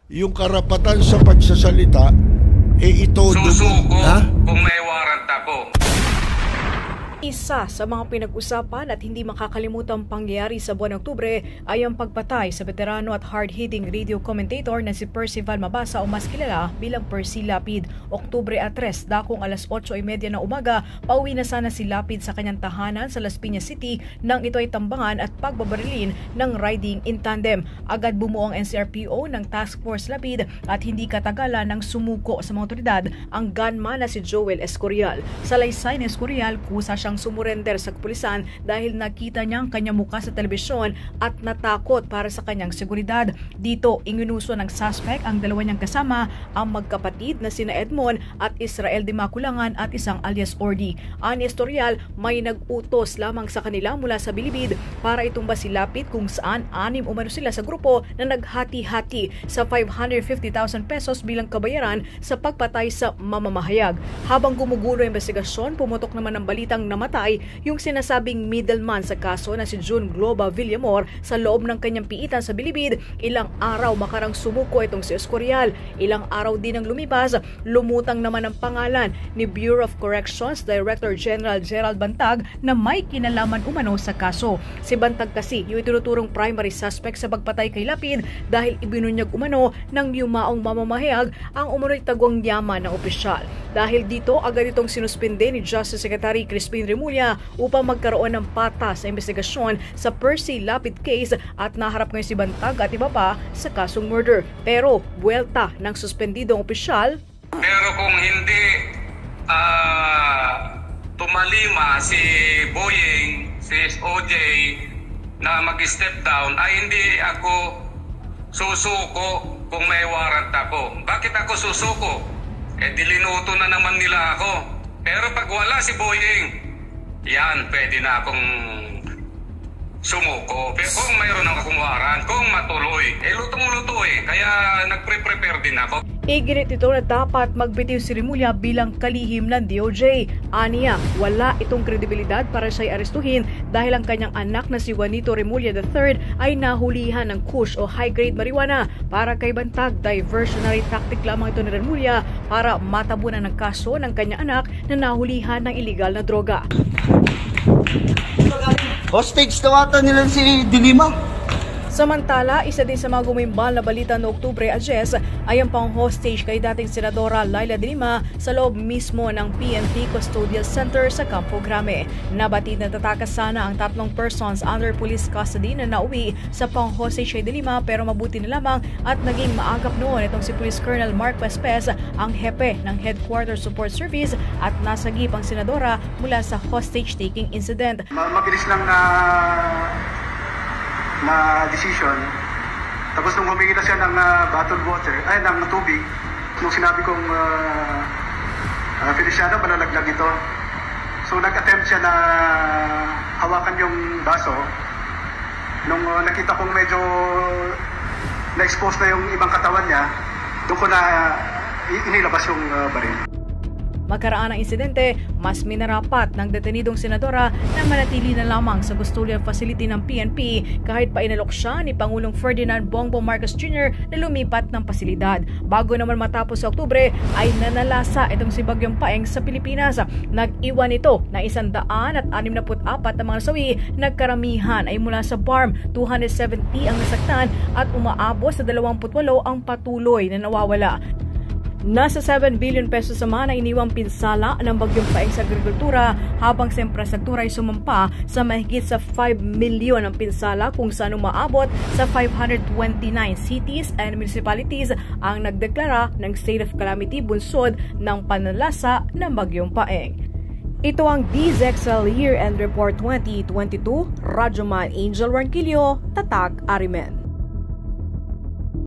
yung karapatan sa pagsasalita, ito... Susuko kung may warrant ako. Isa sa mga pinag-usapan at hindi makakalimutang pangyayari sa buwan ng Oktubre ay ang pagpatay sa veterano at hard-hitting radio commentator na si Percival Mabasa o mas kilala bilang Percy Lapid. Oktubre 3, dakong alas 8:30 ng umaga, pauwi na sana si Lapid sa kanyang tahanan sa Las Piñas City nang ito ay tambangan at pagbabarilin ng riding in tandem. Agad bumuo ang NCRPO ng Task Force Lapid at hindi katagalan nang sumuko sa mga otoridad ang gunman na si Joel Escorial. Sa laysay ni Escorial, kusa siyang sumurender sa kapulisan dahil nakita niya ang kanyang muka sa telebisyon at natakot para sa kanyang seguridad. Dito, inginuso ng suspect ang dalawa niyang kasama, ang magkapatid na sina Edmond at Israel de Maculangan at isang alias Ordi. Ani Escorial, may nag-utos lamang sa kanila mula sa bilibid para itumba si Lapid kung saan 6 umano sila sa grupo na naghati-hati sa 550,000 pesos bilang kabayaran sa pagpatay sa mamamahayag. Habang gumugulo ang investigasyon, pumutok naman ng balitang namatay yung sinasabing middleman sa kaso na si June Globa Villamor sa loob ng kanyang piitan sa bilibid. Ilang araw makarang sumuko itong si Escorial. Ilang araw din ang lumipas, lumutang naman ang pangalan ni Bureau of Corrections Director General Gerald Bantag na may kinalaman umano sa kaso. Si Bantag kasi yung itinuturong primary suspect sa pagpatay kay Lapid dahil ibinunyag umano ng yumaong mamamahayag ang umunoy tagwang yaman ng opisyal. Dahil dito, agad itong sinuspinde ni Justice Secretary Crispin Remulla upang magkaroon ng patas sa investigasyon sa Percy Lapid case at naharap ngayon si Bantag at iba pa sa kasong murder. Pero buwelta ng suspendidong opisyal. Pero kung hindi tumalima si Boying, si OJ na mag-step down, ay hindi ako susuko kung may warrant ako. Bakit ako susuko? Dilinuto na naman nila ako. Pero pag wala si Boying, yan, pwede na akong sumuko. Pero kung mayroon akong warrant, kung matuloy, lutong-luto kaya nagpre-prepare din ako. Iginit ito na dapat magbitiw si Remulla bilang kalihim ng DOJ. Aniya, wala itong kredibilidad para siya'y arestuhin dahil ang kanyang anak na si Juanito Remulla III ay nahulihan ng kush o high-grade marijuana. Para kay Bantag, diversionary tactic lamang ito ni Remulla para matabunan ng kaso ng kanyang anak na nahulihan ng illegal na droga. Hostage tawatan nila si Dilima. Samantala, isa din sa mga gumimbal na balita noong Oktubre 10 ay ang pang-hostage kay dating Senadora Laila de Lima sa loob mismo ng PNP Custodial Center sa Campo Grande. Nabatid na tatakas sana ang 3 persons under police custody na nauwi sa pang-hostage kay de Lima pero mabuti na lamang at naging maagap noon itong si Police Colonel Mark Pespes, ang hepe ng Headquarters Support Service at nasagip ang Senadora mula sa hostage-taking incident. Mabilis lang na decision. Tapos nung humingi na siya ng bottled water, ng tubig, nung sinabi kong Feliciano, malalaglag ito. So nag-attempt siya na hawakan yung baso. Nung nakita kong medyo na-expose na yung ibang katawan niya, doon ko na inilabas yung baril. Magkaraan ng insidente, mas minarapat ng detenidong senadora na manatili na lamang sa custodial facility ng PNP kahit pa inalok siya ni Pangulong Ferdinand Bongbong Marcos Jr. na lumipat ng pasilidad. Bago naman matapos sa Oktubre ay nanalasa itong si Bagyong Paeng sa Pilipinas. Nag-iwan ito na 164 na mga nasawi. Nagkaramihan ay mula sa BARM, 270 ang nasaktan at umaabot sa 28 ang patuloy na nawawala. Nasa 7 billion pesos naman ang iniwang pinsala ng Bagyong Paeng sa agrikultura habang sa infrastruktura ay sumampa sa mahigit sa 5 milyon ang pinsala kung saan umaabot sa 529 cities and municipalities ang nagdeklara ng state of calamity bunsod ng pananalasa ng Bagyong Paeng. Ito ang DZXL Year-End Report 2022, Radyoman Angel Ranquillo, Tatak Arimen.